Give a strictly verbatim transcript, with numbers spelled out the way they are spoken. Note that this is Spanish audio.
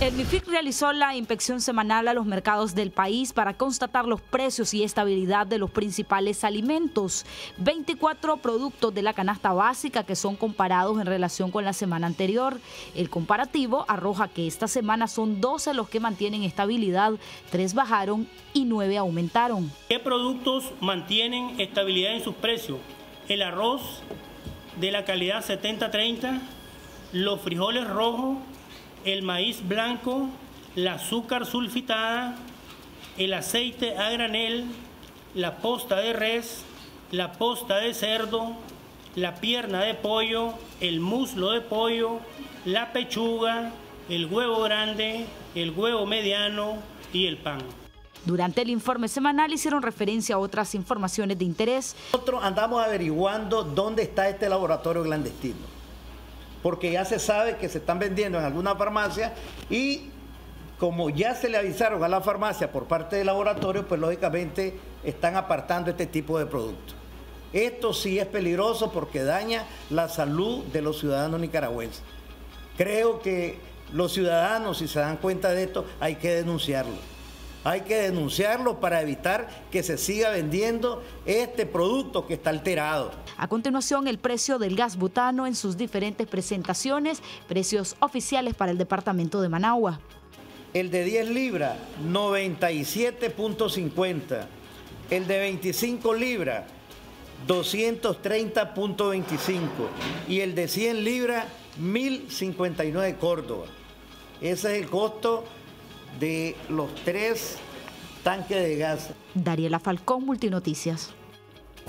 El MIFIC realizó la inspección semanal a los mercados del país para constatar los precios y estabilidad de los principales alimentos. veinticuatro productos de la canasta básica que son comparados en relación con la semana anterior. El comparativo arroja que esta semana son doce los que mantienen estabilidad, tres bajaron y nueve aumentaron. ¿Qué productos mantienen estabilidad en sus precios? El arroz de la calidad setenta treinta, los frijoles rojos, el maíz blanco, el azúcar sulfitada, el aceite a granel, la posta de res, la posta de cerdo, la pierna de pollo, el muslo de pollo, la pechuga, el huevo grande, el huevo mediano y el pan. Durante el informe semanal hicieron referencia a otras informaciones de interés. Nosotros andamos averiguando dónde está este laboratorio clandestino, porque ya se sabe que se están vendiendo en alguna farmacia y como ya se le avisaron a la farmacia por parte del laboratorio, pues lógicamente están apartando este tipo de productos. Esto sí es peligroso porque daña la salud de los ciudadanos nicaragüenses. Creo que los ciudadanos, si se dan cuenta de esto, hay que denunciarlo. Hay que denunciarlo para evitar que se siga vendiendo este producto que está alterado. A continuación, el precio del gas butano en sus diferentes presentaciones, precios oficiales para el departamento de Managua. El de diez libras, noventa y siete punto cincuenta. El de veinticinco libras, doscientos treinta punto veinticinco. Y el de cien libras, mil cincuenta y nueve Córdoba. Ese es el costo de los tres tanques de gas. Dariela Falcón, Multinoticias.